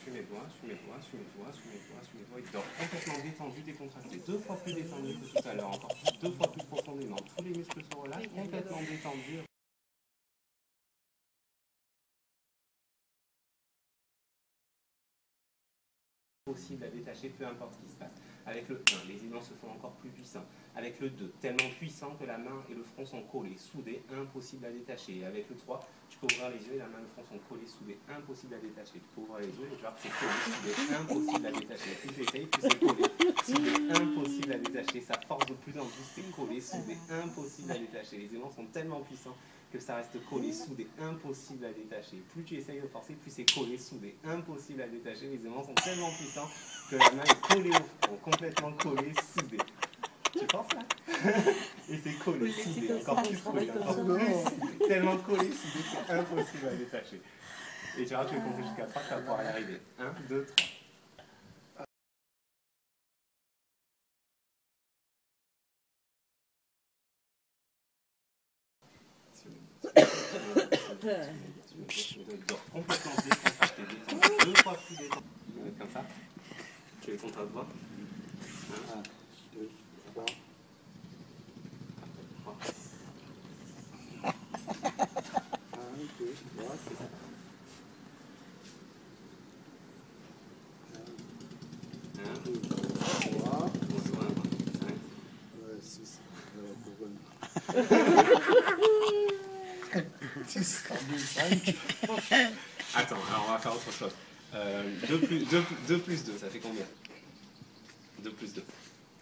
suis mes doigts, suis mes doigts, suis mes doigts, suis mes doigts, suis mes doigts. Il dort complètement détendu, décontracté. 2 fois plus détendu que tout à l'heure, encore 2 fois plus profondément. Tous les muscles se relâchent, complètement détendus. Possible à détacher, peu importe ce qui se passe. Avec le 1, les aimants se font encore plus puissants. Avec le 2, tellement puissant que la main et le front sont collés, soudés, impossible à détacher. Et avec le 3, tu peux ouvrir les yeux et la main et le front sont collés, soudés, impossible à détacher. Tu peux ouvrir les yeux et tu vois que c'est collé, soudé, impossible à détacher. Plus tu essayes, plus c'est collé, soudé, impossible à détacher. Ça force de plus en plus, c'est collé, soudé, impossible à détacher. Les aimants sont tellement puissants que ça reste collé, soudé, impossible à détacher. Plus tu essayes de forcer, plus c'est collé, soudé, impossible à détacher. Les aimants sont tellement puissants que la main est collée au front, complètement collée, soudée. Tu penses là? Et c'est collé, soudé, encore plus collé, encore plus soudé, tellement collé, soudé que c'est impossible à détacher. Et tu vois, tu vas compter jusqu'à 3, tu vas pouvoir y arriver. 1, 2, 3. Complètement décontracté, 2 fois plus détendu. Comme ça. Tu les comptes à droite. 1, 2, 3. 1, 2, 3, c'est ça. 1, 2, 3, 5, 6, 6, 5. Attends, alors on va faire autre chose. 2 plus 2, ça fait combien? 2 plus 2.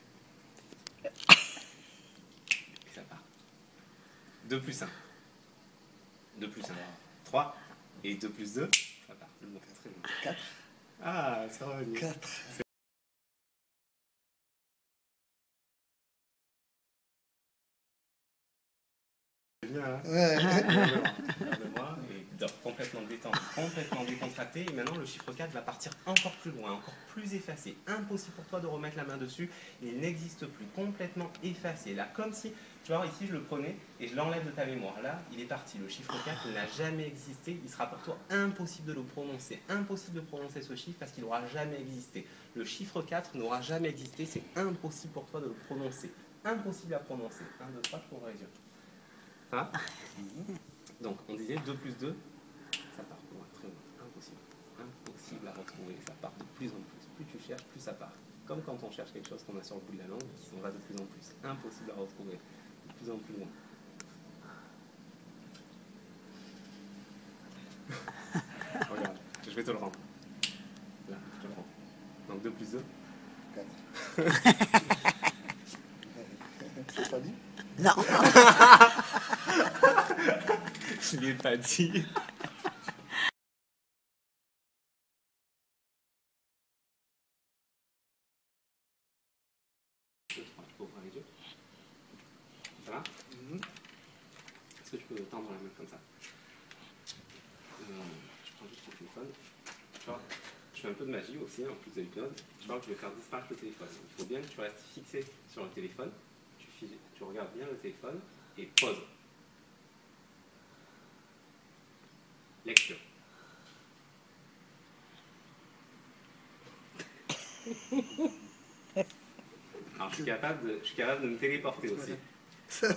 Ça part. 2 plus 1. 2 plus 1. 3. Et 2 plus 2, ça part. 4. Ah, ça va venir. 4. C'est bien, hein? Ouais. Regarde-moi et dors complètement détendu, complètement décontracté. Et maintenant, le chiffre 4 va partir encore plus loin, encore plus effacé. Impossible pour toi de remettre la main dessus. Il n'existe plus, complètement effacé. Là, comme si, tu vois, ici, je le prenais et je l'enlève de ta mémoire. Là, il est parti. Le chiffre 4 n'a jamais existé. Il sera pour toi impossible de le prononcer. Impossible de prononcer ce chiffre parce qu'il n'aura jamais existé. Le chiffre 4 n'aura jamais existé. C'est impossible pour toi de le prononcer. Impossible à prononcer. 1, 2, 3, je t'ouvre les yeux. Ça va? Donc, on disait 2 plus 2, ça part pour moi très loin. Impossible. Impossible à retrouver. Ça part de plus en plus. Plus tu cherches, plus ça part. Comme quand on cherche quelque chose qu'on a sur le bout de la langue, qui s'en va de plus en plus. Impossible à retrouver. De plus en plus loin. Regarde, je vais te le rendre. Là, je te le rends. Donc 2 plus 2 4. C'est pas dit? Non. Je ne l'ai pas dit. Je peux ouvrir les yeux. Ça va? Est-ce que tu peux tendre la main comme ça? Je prends juste ton téléphone. Tu vois, je fais un peu de magie aussi, en plus de l'hypnose. Tu vois que je vais faire disparaître le téléphone. Il faut bien que tu restes fixé sur le téléphone. Tu regardes bien le téléphone et pause. Lecture. Alors, je suis capable de me téléporter aussi. Tu es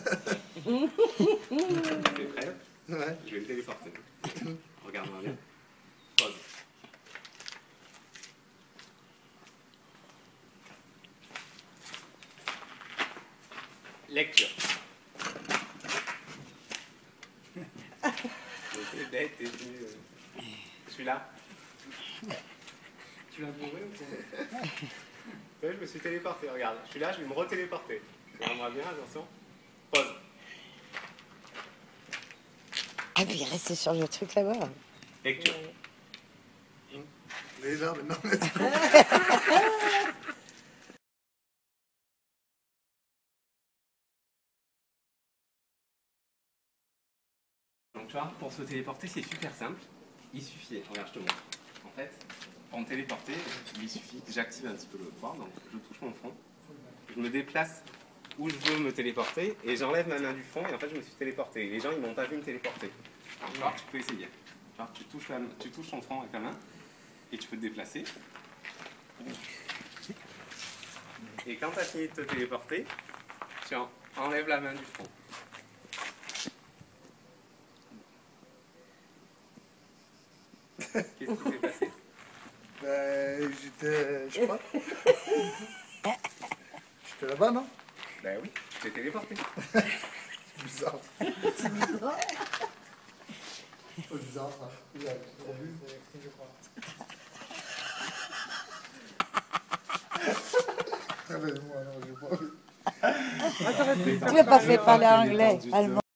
prêt? Ouais. Je vais me téléporter. Regarde-moi bien. Pause. Lecture. T'es bête, t'es venu. Je suis là. Tu l'as bourré ou quoi? Je me suis téléporté, regarde. Je suis là, je vais me retéléporter. Regarde-moi bien, attention. Pause. Ah, puis restez sur le truc là-bas. Lecture. Déjà, maintenant. Donc tu vois, pour se téléporter, c'est super simple. Il suffit, regarde, je te montre. En fait, pour me téléporter, il suffit que j'active un petit peu le pouvoir. Donc je touche mon front, je me déplace où je veux me téléporter et j'enlève ma main du fond et en fait je me suis téléporté. Les gens ils m'ont pas vu me téléporter. Alors tu vois, tu peux essayer. Tu vois, tu touches ton front avec ta main Et tu peux te déplacer. Et quand tu as fini de te téléporter, tu enlèves la main du front. Qu'est-ce qui s'est passé? J'étais, je sais pas. J'étais là-bas, non? Ben oui, tu t'es téléporté. C'est bizarre. C'est bizarre. C'est bizarre, ça. Je crois. Ah, ben, moi, non, j'ai pas vu. Tu n'as pas fait parler anglais, allemand.